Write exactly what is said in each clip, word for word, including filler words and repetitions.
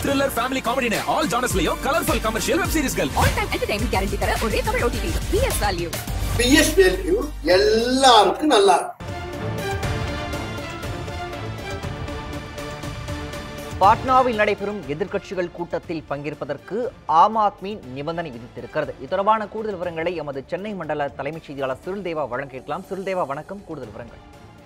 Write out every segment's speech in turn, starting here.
thriller, family comedy ne all genres layo colorful commercial web series gal. All time entertainment guarantee tara ore Tamil O T T. P S Value. P S Value எல்லாருக்கும் நல்லா. பாட்னாவில் நடைபெறும் எதிர்க்கட்சிகள் கூட்டத்தில் பங்கேற்பதற்கு ஆம் ஆத்மி நிபந்தனை விதித்திருக்கிறது. இது தொடர்பான கூடுதல் விவரங்களை எமது சென்னை மண்டல தலைமைச் செய்தியாளர் சுருள்தேவா வழங்க கேட்கலாம். சுருள்தேவா வணக்கம். கூடுதல் விவரங்கள்.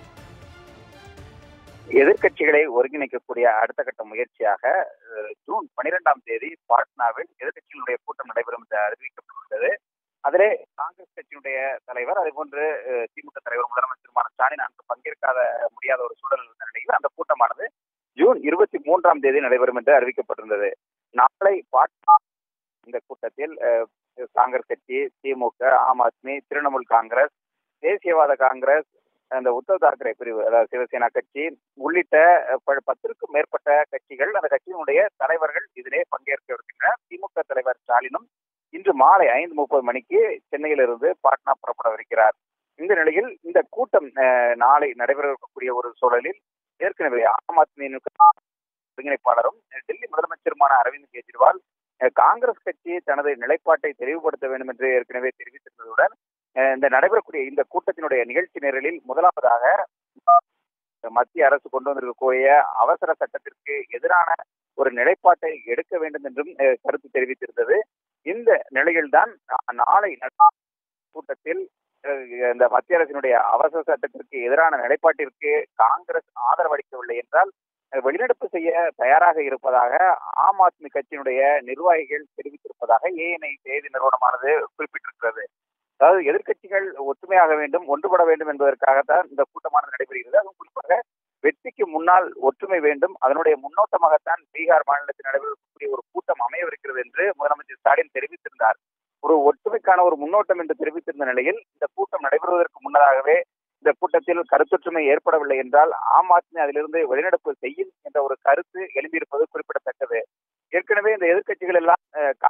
எதிர்க்கட்சிகளை ஒருங்கிணைக்கக்கூடிய அடுத்த கட்ட முயற்சியாக ஜூன் பனிரெண்டாம் தேதி பாட்னாவில் எதிர்க்கட்சிகளுடைய கூட்டம் நடைபெறும் என்று அறிவிக்கப்பட்டுள்ளது. அதிலே காங்கிரஸ் கட்சியினுடைய தலைவர் அதேபோன்று திமுக தலைவர் முதலமைச்சருமான ஸ்டாலின் அங்கு பங்கேற்காத முடியாத ஒரு சூழல் நிலையில் அந்த கூட்டமானது ஜூன் இருபத்தி மூன்றாம் தேதி நடைபெறும் என்று அறிவிக்கப்பட்டிருந்தது. நாளை பாட்னா இந்த கூட்டத்தில் காங்கிரஸ் கட்சி, திமுக, ஆம் ஆத்மி, திரிணாமுல் காங்கிரஸ், தேசியவாத காங்கிரஸ், அந்த உத்தவ் தாக்கரே பிரிவு அதாவது சிவசேனா கட்சி உள்ளிட்ட பத்திற்கும் மேற்பட்ட கட்சிகள் அந்த கட்சியினுடைய தலைவர்கள் இதிலே பங்கேற்க இருக்கின்றனர். திமுக தலைவர் ஸ்டாலினும் இன்று மாலை ஐந்து முப்பது மணிக்கு சென்னையிலிருந்து பாட்னா புறப்படவிருக்கிறார். இந்த நிலையில் இந்த கூட்டம் நாளை நடைபெற இருக்கக்கூடிய ஒரு சூழலில் ஏற்கனவே ஆம் ஆத்மி ஒருங்கிணைப்பாளரும் டெல்லி முதலமைச்சருமான அரவிந்த் கெஜ்ரிவால் காங்கிரஸ் கட்சி தனது நிலைப்பாட்டை தெளிவுபடுத்த வேண்டும் என்று ஏற்கனவே தெரிவித்திருந்ததுடன் இந்த நடைபெறக்கூடிய இந்த கூட்டத்தினுடைய நிகழ்ச்சி நிரலில் முதலாவதாக மத்திய அரசு கொண்டு வந்திருக்கக்கூடிய அவசர சட்டத்திற்கு எதிரான ஒரு நிலைப்பாட்டை எடுக்க வேண்டும் என்றும் கருத்து தெரிவித்திருந்தது. இந்த நிலையில்தான் நாளை கூட்டத்தில் இந்த மத்திய அரசினுடைய அவசர சட்டத்திற்கு எதிரான நிலைப்பாட்டிற்கு காங்கிரஸ் ஆதரவளிக்கவில்லை என்றால் வெளிநடப்பு செய்ய தயாராக இருப்பதாக ஆம் ஆத்மி கட்சியினுடைய நிர்வாகிகள் தெரிவித்திருப்பதாக ஏஎன்ஐ செய்தி நிறுவனமானது குறிப்பிட்டிருக்கிறது. அதாவது எதிர்க்கட்சிகள் ஒற்றுமையாக வேண்டும், ஒன்றுபட வேண்டும் என்பதற்காகத்தான் இந்த கூட்டமானது நடைபெறுகிறது. அதுவும் குறிப்பாக வெற்றிக்கு முன்னால் ஒற்றுமை வேண்டும், அதனுடைய முன்னோட்டமாகத்தான் பீகார் மாநிலத்தில் நடைபெறக்கூடிய ஒரு கூட்டம் அமையவிருக்கிறது என்று முதலமைச்சர் ஸ்டாலின் தெரிவித்திருந்தார். ஒரு ஒற்றுமைக்கான ஒரு முன்னோட்டம் என்று தெரிவித்திருந்த நிலையில் இந்த கூட்டம் நடைபெறுவதற்கு முன்னதாகவே இந்த கூட்டத்தில் கருத்தொற்றுமை ஏற்படவில்லை என்றால் ஆம் ஆத்மி அதிலிருந்து வெளிநடப்பு செய்யும் என்ற ஒரு கருத்து எழும்பியிருப்பது குறிப்பிடத்தக்கது. ஏற்கனவே இந்த எதிர்க்கட்சிகள் எல்லாம்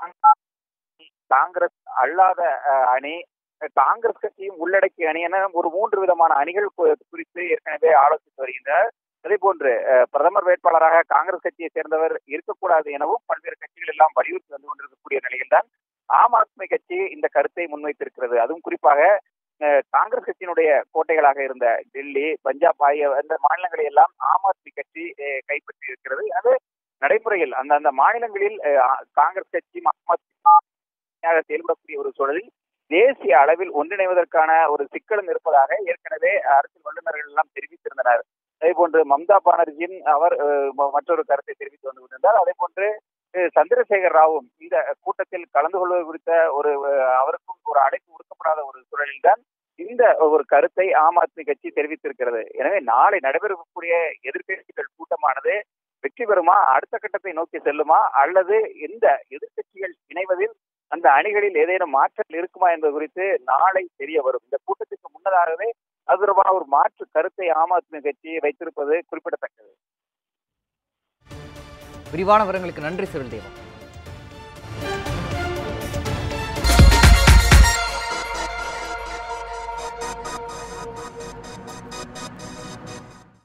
காங்கிரஸ் அல்லாத அணி, காங்கிரஸ் கட்சியும் உள்ளடக்கிய அணி என ஒரு மூன்று விதமான அணிகள் குறித்து ஏற்கனவே ஆலோசித்து வருகின்றனர். அதே போன்று பிரதமர் வேட்பாளராக காங்கிரஸ் கட்சியை சேர்ந்தவர் இருக்கக்கூடாது எனவும் பல்வேறு கட்சிகள் எல்லாம் வலியுறுத்தி வந்து கொண்டிருக்கக்கூடிய நிலையில்தான் ஆம் ஆத்மி கட்சி இந்த கருத்தை முன்வைத்திருக்கிறது. அதுவும் குறிப்பாக காங்கிரஸ் கட்சியினுடைய கோட்டைகளாக இருந்த டெல்லி, பஞ்சாப் ஆகிய அந்த மாநிலங்களை எல்லாம் ஆம் ஆத்மி கட்சி கைப்பற்றி இருக்கிறது. அது நடைமுறையில் அந்த அந்த மாநிலங்களில் காங்கிரஸ் கட்சி ஆம் ஆத்மி செயல்படக்கூடிய ஒரு சூழலில் தேசிய அளவில் ஒன்றிணைவதற்கான ஒரு சிக்கலும் இருப்பதாக ஏற்கனவே அரசியல் வல்லுநர்கள் எல்லாம் தெரிவித்திருந்தனர். அதே போன்று மம்தா பானர்ஜியின் அவர் மற்றொரு கருத்தை தெரிவித்து வந்து கொண்டிருந்தார். அதே போன்று சந்திரசேகர் ராவும் இந்த கூட்டத்தில் கலந்து கொள்வது குறித்த ஒரு அவருக்கும் ஒரு அழைப்பு விடுக்கப்படாத ஒரு சூழலில் தான் இந்த ஒரு கருத்தை ஆம் ஆத்மி கட்சி தெரிவித்திருக்கிறது. எனவே நாளை நடைபெறக்கூடிய எதிர்க்கட்சிகள் கூட்டமானது வெற்றி பெறுமா, அடுத்த கட்டத்தை நோக்கி செல்லுமா, அல்லது இந்த எதிர்க்கட்சிகள் இணைவதில் அந்த அணிகளில் ஏதேனும் மாற்றங்கள் இருக்குமா என்பது குறித்து நாளை தெரிய வரும். இந்த கூட்டத்திற்கு முன்னதாகவே அது தொடர்பான ஒரு மாற்று கருத்தை ஆம் ஆத்மி கட்சி வைத்திருப்பது குறிப்பிடத்தக்கது. விரிவான விவரங்களுக்கு நன்றி சுருள்தேவா.